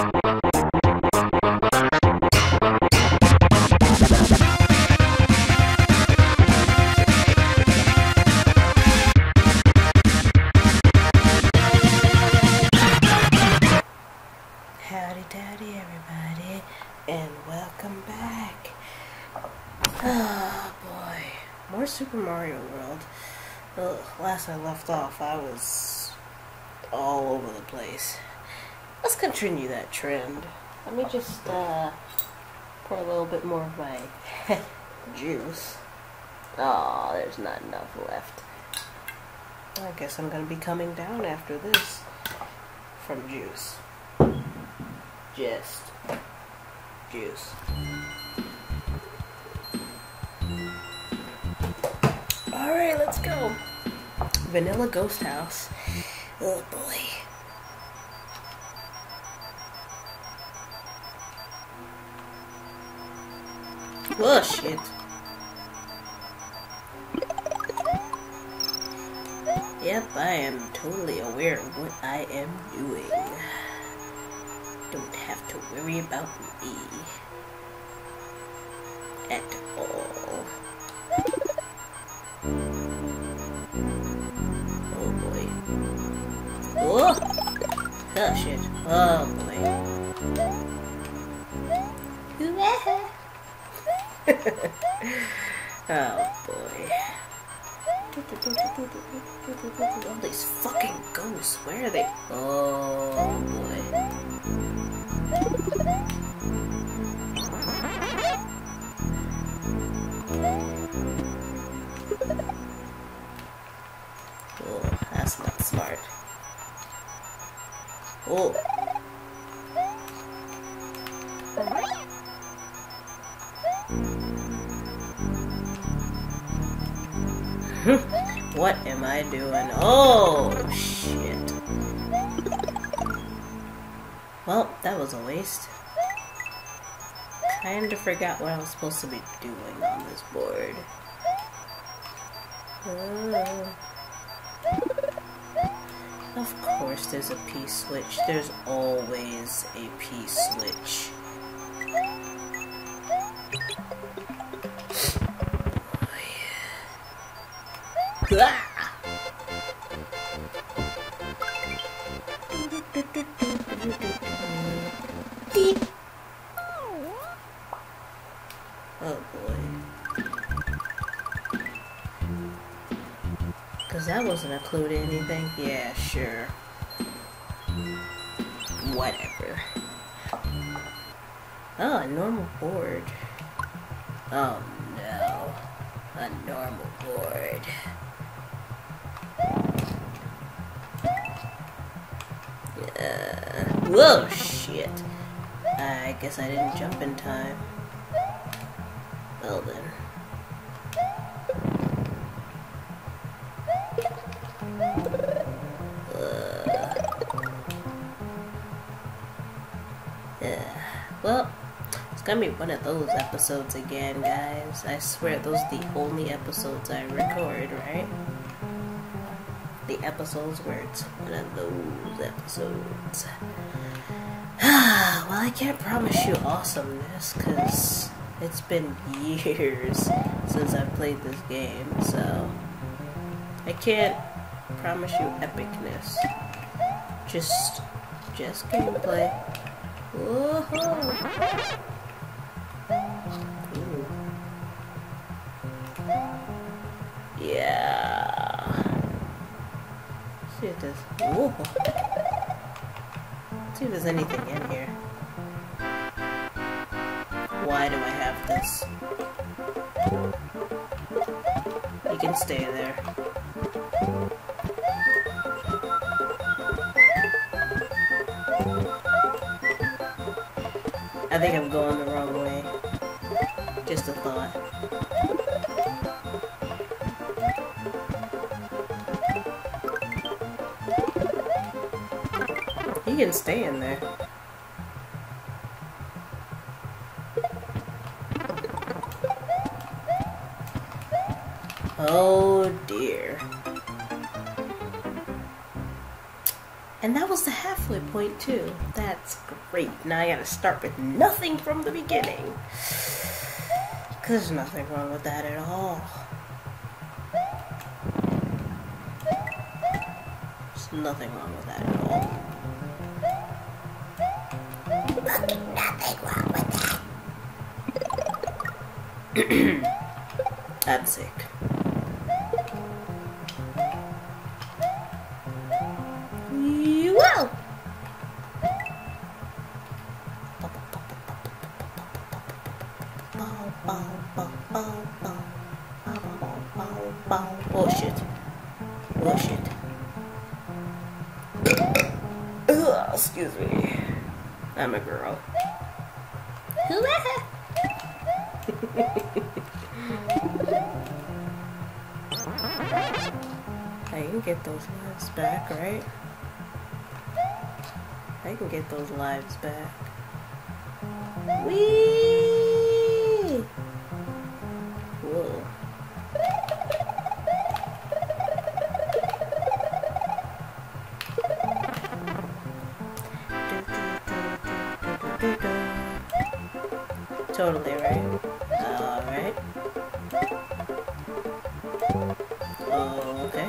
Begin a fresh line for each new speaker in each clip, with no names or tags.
Howdy dowdy everybody, and welcome back. Oh boy, more Super Mario World. Last I left off, I was all over the place. Let's continue that trend. Let me just pour a little bit more of my juice. Oh, there's not enough left. I guess I'm gonna be coming down after this from juice. Just juice. Alright, let's go. Vanilla Ghost House. Oh boy. Oh shit. Yep, I am totally aware of what I am doing. Don't have to worry about me at all. Oh boy. Oh! Oh shit. Oh boy. Oh boy. All these fucking ghosts, where are they? Oh boy. Oh, that's not smart. Oh. What am I doing? Oh, shit. Well, that was a waste. Kinda forgot what I was supposed to be doing on this board. Of course there's a P-switch. There's always a P-switch. Ah! Oh boy. Cause that wasn't a clue to anything. Yeah, sure. Whatever. Oh, a normal board. Oh no. A normal board. Whoa, shit. I guess I didn't jump in time. Well then. Well, it's gonna be one of those episodes again, guys. I swear those are the only episodes I record, right? The episodes where it's one of those episodes. Well, I can't promise you awesomeness, because it's been years since I've played this game, so I can't promise you epicness. Just gameplay. Whoa! Yeah. See if there's. Whoa. See if there's anything in here. Why do I have this? You can stay there. I think I'm going the wrong way. Just a thought. You can stay in there. Oh dear. And that was the halfway point too. That's great. Now I gotta start with nothing from the beginning. Cause there's nothing wrong with that at all. There's nothing wrong with that at all. Fucking nothing wrong with that. I'm sick. Whoa! Oh shit. Oh shit. Ugh, excuse me. I'm a girl. I can get those lives back, right? I can get those lives back. Whee! Whoa. Totally right. Alright. Oh, okay.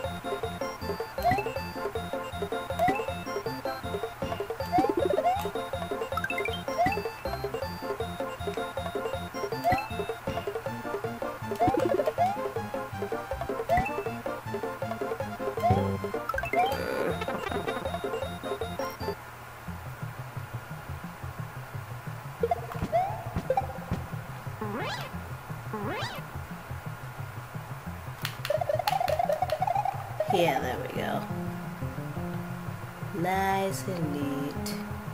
Yeah, there we go. Nice and neat.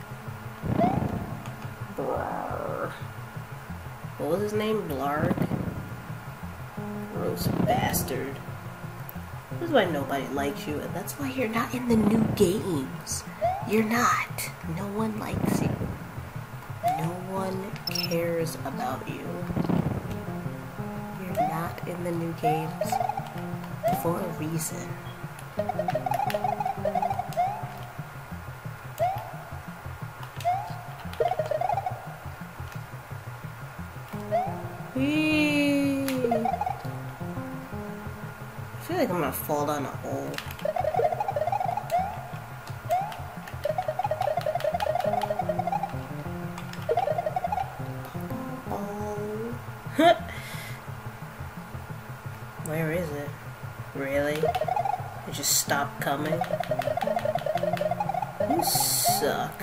Blarg. What was his name? Blarg? Gross bastard. This is why nobody likes you, and that's why you're not in the new games. You're not. No one likes you. No one cares about you. You're not in the new games for a reason. Whee! I feel like I'm gonna fall down a hole. Where is it? Really? It just stopped coming? You suck.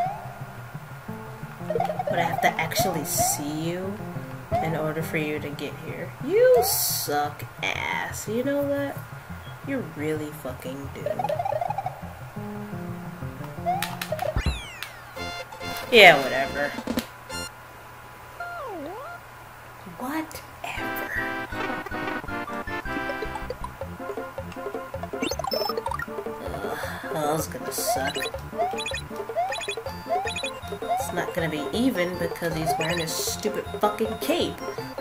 But I have to actually see you in order for you to get here. You suck ass. You know that? You really fucking do. Yeah, whatever. Whatever. Oh, that's gonna suck. It's not gonna be even because he's wearing his stupid fucking cape.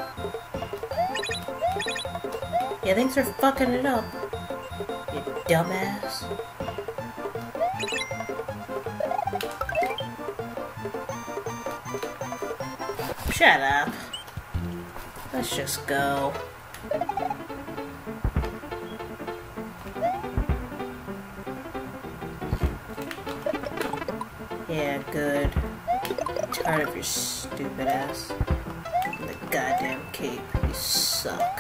Yeah, thanks for fucking it up, you dumbass. Shut up. Let's just go. Yeah, good. I'm tired of your stupid ass. And the goddamn cape. You suck.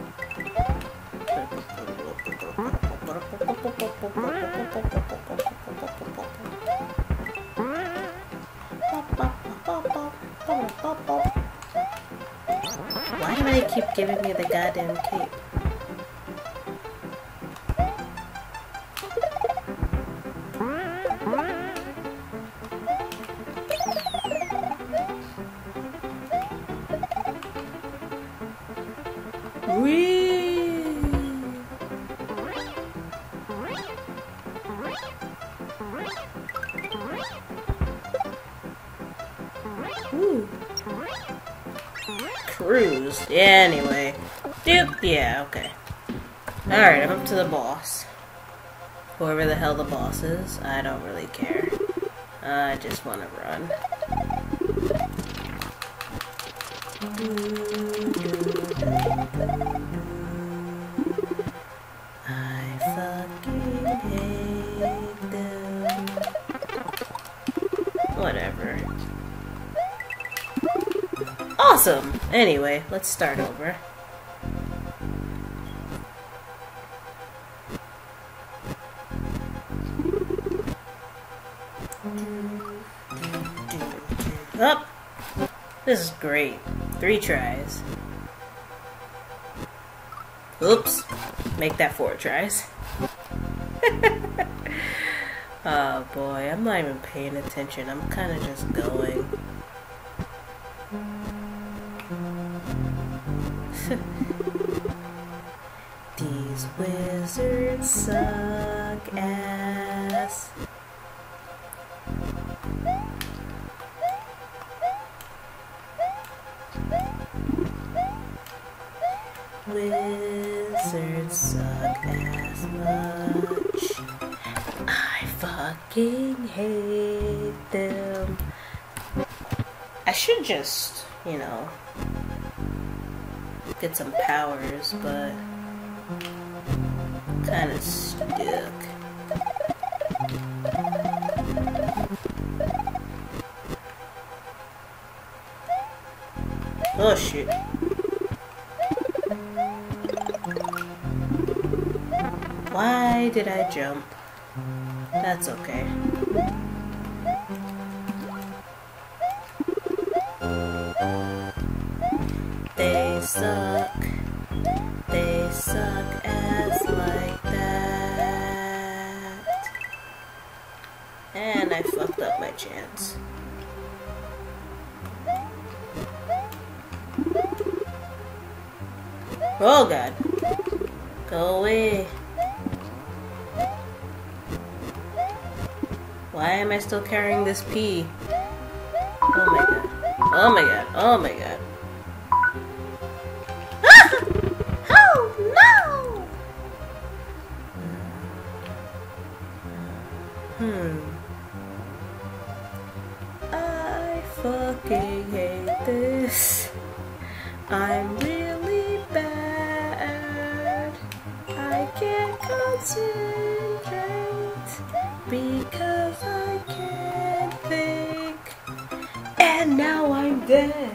Why do they keep giving me the goddamn cape? Ooh. Cruise. Yeah, anyway. Dude, yeah, okay. Alright, I'm up to the boss. Whoever the hell the boss is, I don't really care. I just want to run. I fucking hate them. Whatever. Awesome! Anyway, let's start over. Up! This is great. 3 tries. Oops. Make that 4 tries. Oh boy, I'm not even paying attention. I'm kind of just going. These wizards suck ass. Wizards suck as much. I fucking hate them. I should just, you know, get some powers, but kind of stuck. Oh shit. Why did I jump? That's okay. They suck. They suck ass like that. And I fucked up my chance. Oh god. Go away. Why am I still carrying this pea? Oh my god. Oh my god. Oh my god. Ah! Oh no! I fucking hate this. I'm really bad. I can't concentrate because I can't think. And now I'm dead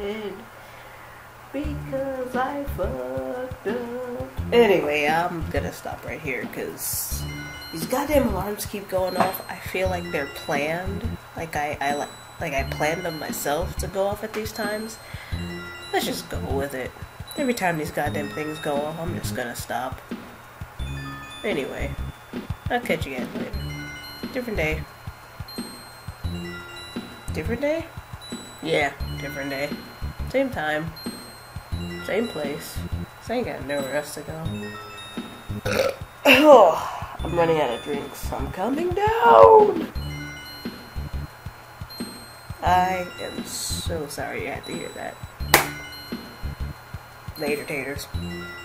because I fucked up. Anyway, I'm gonna stop right here because these goddamn alarms keep going off. I feel like they're planned. Like I planned them myself to go off at these times. Let's just go with it. Every time these goddamn things go off, I'm just gonna stop. Anyway, I'll catch you guys later. Different day. Different day? Yeah, different day. Same time. Same place. So I ain't got nowhere else to go. Oh, I'm running out of drinks. I'm coming down! I am so sorry you had to hear that. Later, taters.